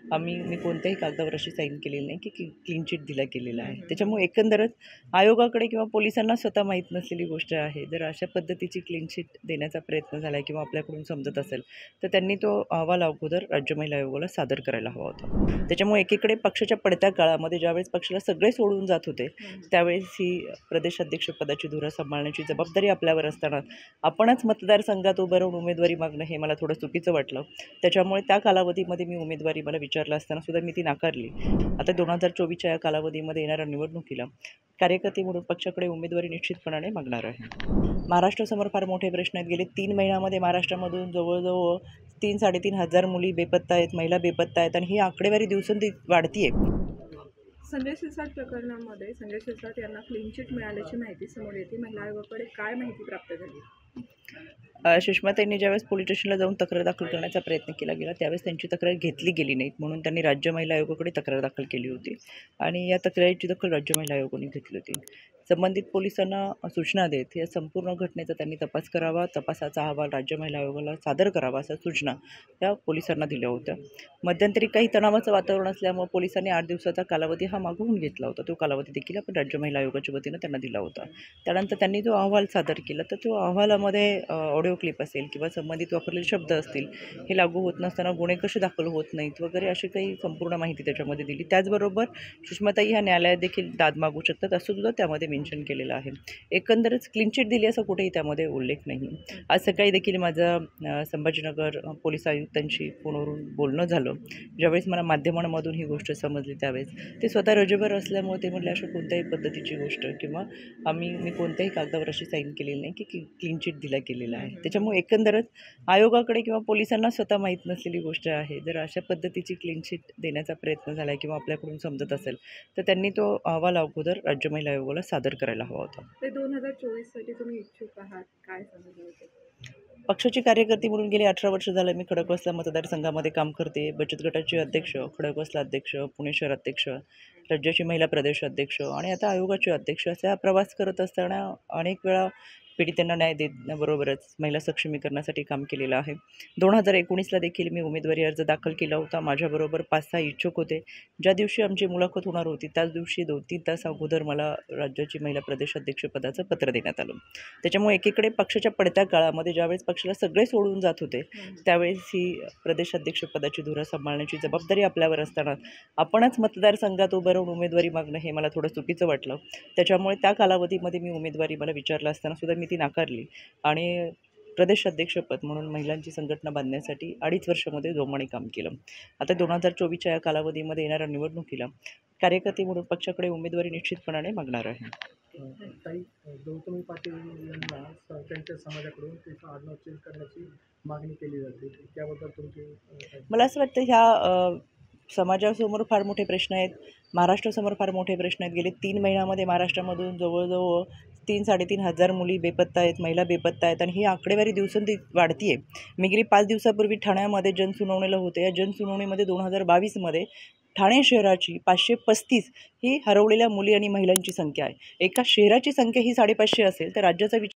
मी कोणत्याही कागदावर अशी साईन केलेली नाही की क्लीन चिट दिला गेलेला आहे. त्याच्यामुळे एकंदरच आयोगाकडे किंवा पोलिसांना स्वतः माहीत नसलेली गोष्ट आहे. जर अशा पद्धतीची क्लीन चिट देण्याचा प्रयत्न झाला आहे किंवा आपल्याकडून समजत असेल तर त्यांनी तो अहवाल अगोदर राज्य महिला आयोगाला सादर करायला हवा होता. त्याच्यामुळे एकीकडे पक्षाच्या पडत्या काळामध्ये ज्यावेळेस पक्षाला सगळे सोडून जात होते त्यावेळेस ही प्रदेशाध्यक्षपदाची धुरा सांभाळण्याची जबाबदारी आपल्यावर असताना आपणच मतदारसंघात उभं राहून उमेदवारी मागणं हे मला थोडं चुकीचं वाटलं. त्याच्यामुळे त्या कालावधीमध्ये मी उमेदवारी मला विचारलं असताना सुद्धा मी ती नाकारली. आता 2024च्या या कालावधीमध्ये येणाऱ्या निवडणुकीला कार्यकर्ते म्हणून पक्षाकडे उमेदवारी निश्चितपणाने मागणार आहे. महाराष्ट्रासमोर फार मोठे प्रश्न आहेत. गेले 3 महिन्यामध्ये महाराष्ट्रामधून जवळजवळ 3-3.5 हजार मुली बेपत्ता आहेत, महिला बेपत्ता आहेत आणि ही आकडेवारी दिवसेंदिवस वाढतीये. संजय शिरसाट प्रकरणामध्ये संजय शिरसाट यांना क्लीन चिट मिळाल्याची माहिती समोर येते. महिला आयोगाकडे काय माहिती प्राप्त झाली? सुषमाताईंनी ज्यावेळेस पोलीस स्टेशनला जाऊन तक्रार दाखल करण्याचा प्रयत्न केला गेला त्यावेळेस त्यांची तक्रार घेतली गेली नाहीत म्हणून त्यांनी राज्य महिला आयोगाकडे तक्रार दाखल केली होती आणि या तक्रारीची दखल राज्य महिला आयोगाने घेतली होती. संबंधित पोलिसांना सूचना देत या संपूर्ण घटनेचा त्यांनी तपास करावा, तपासाचा अहवाल राज्य महिला आयोगाला सादर करावा अशा सूचना त्या पोलिसांना दिल्या होत्या. मध्यंतरी काही तणावाचं वातावरण असल्यामुळे पोलिसांनी 8 दिवसाचा कालावधी हा मागवून घेतला होता. तो कालावधी देखील आपण राज्य महिला आयोगाच्या वतीनं त्यांना दिला होता. त्यानंतर त्यांनी जो अहवाल सादर केला तर तो अहवालामध्ये ऑडिओ क्लिप असेल किंवा संबंधित वापरलेले शब्द असतील, हे लागू होत नसताना गुन्हे कसे दाखल होत नाहीत वगैरे अशी काही संपूर्ण माहिती त्याच्यामध्ये दिली. त्याचबरोबर सुषमाताई ह्या न्यायालयात देखील दाद मागू शकतात असं सुद्धा त्यामध्ये मेन्शन केलेलं आहे. एकंदरच क्लीन चिट दिली असं कुठेही त्यामध्ये उल्लेख नाही. आज सकाळी देखील माझं संभाजीनगर पोलीस आयुक्तांशी फोनवरून बोलणं झालं. ज्यावेळेस मला माध्यमांमधून ही गोष्ट समजली त्यावेळेस ते स्वतः रजेवर असल्यामुळे ते म्हटले अशा कोणत्याही पद्धतीची गोष्ट किंवा मी कोणत्याही कागदावर अशी साईन केलेली नाही की क्लीन चिट दिला गेलेला आहे. त्याच्यामुळे एकंदरच आयोगाकडे किंवा पोलिसांना स्वतः माहीत नसलेली गोष्ट आहे. जर अशा पद्धतीची क्लीन चिट देण्याचा प्रयत्न झाला आहे किंवा आपल्याकडून समजत असेल तर त्यांनी तो अहवाल अगोदर राज्य महिला आयोगाला सादर करायला हवा होता. ते 2024साठी तुम्ही इच्छुक आहात, काय समजलं? पक्षाची कार्यकर्ती म्हणून गेली 18 वर्ष झालं मी खडकवासला मतदारसंघामध्ये काम करते. बचत गटाचे अध्यक्ष, खडकवासला अध्यक्ष, पुणे शहर अध्यक्ष, राज्याची महिला प्रदेश अध्यक्ष आणि आता आयोगाचे अध्यक्ष असा प्रवास करत असताना अनेक वेळा पीडितांना न्याय देण्याबरोबरच महिला सक्षमीकरणासाठी काम केलेलं आहे. 2019ला देखील मी उमेदवारी अर्ज दाखल केला होता. माझ्याबरोबर 5-6 इच्छुक होते. ज्या दिवशी आमची मुलाखत होणार होती त्याच दिवशी 2-3 तास अगोदर मला राज्याची महिला प्रदेश अध्यक्षपदाचं पत्र देण्यात आलं. त्याच्यामुळे एकीकडे पक्षाच्या पडत्या काळामध्ये ज्यावेळेस पक्षाला सगळे सोडून जात होते त्यावेळेस ही प्रदेशाध्यक्षपदाची धुरा सांभाळण्याची जबाबदारी आपल्यावर असताना आपणच मतदारसंघात उभं राहून उमेदवारी मागणं हे मला थोडं चुकीचं वाटलं. त्याच्यामुळे त्या कालावधीमध्ये मी उमेदवारी मला विचारलं असताना सुद्धा मी ती नाकारली आणि प्रदेशाध्यक्षपद म्हणून महिलांची संघटना बांधण्यासाठी 2.5 वर्षामध्ये जोमाने काम केलं. आता 2024च्या या कालावधीमध्ये येणाऱ्या निवडणुकीला कार्यकर्ते म्हणून पक्षाकडे उमेदवारी निश्चितपणाने मागणार आहे. काही गौतमी पाटील यांना त्यांच्या समाजाकडून त्याचं आडनाव चेंज करण्याची मागणी केली जाते. त्याबद्दल तुमची मला असं वाटतं ह्या समाजासमोर फार मोठे प्रश्न आहेत. महाराष्ट्रासमोर फार मोठे प्रश्न आहेत. गेले 3 महिन्यामध्ये महाराष्ट्रामधून जवळजवळ 3-3.5 हजार मुली बेपत्ता आहेत, महिला बेपत्ता आहेत आणि ही आकडेवारी दिवसेंदिवस वाढतीये. मी गेली 5 दिवसापूर्वी ठाण्यामध्ये जनसुनावणीला होते. या जनसुनावणीमध्ये 2022मध्ये ठाणे शहराची 535 ही हरवलेल्या मुली आणि महिलांची संख्या आहे. एका शहराची संख्या ही 550 असेल तर राज्याचा